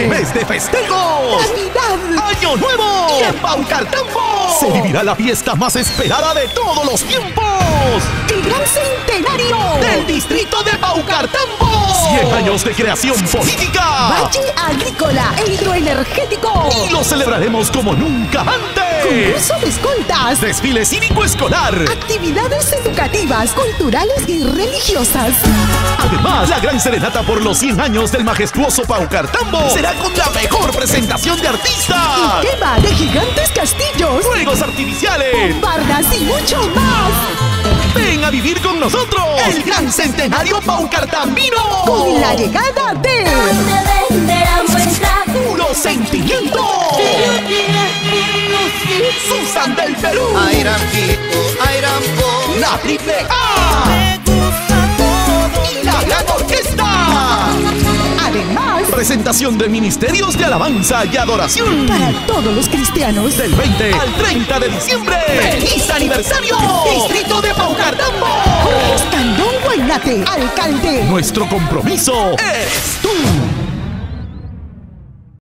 diciembre, mes de festejos, Navidad, Año Nuevo y en Paucartambo se vivirá la fiesta más esperada de todos los tiempos. el gran centenario Del distrito de Paucartambo. 100 años de creación política. Valle Agrícola e Hidroenergético. Y lo celebraremos como nunca antes. Concurso de escoltas. Desfile cívico escolar. Actividades educativas, culturales y religiosas. Además, la gran serenata por los 100 años del majestuoso Paucartambo será con la mejor presentación de artistas. Quema de gigantes castillos. Fuegos artificiales. Bardas y mucho más. Ven a vivir con nosotros el gran centenario Paucartambino. Con la llegada de Puro sentimiento. Susan del Perú. La Triple A. Y la Gran Orquesta. además Presentación de ministerios de alabanza y adoración. para todos los cristianos. Del 20 al 30 de diciembre. ¡Feliz aniversario! Distrito de Paucartambo. Jorge Escandón Guaynate, alcalde. Nuestro compromiso eres tú.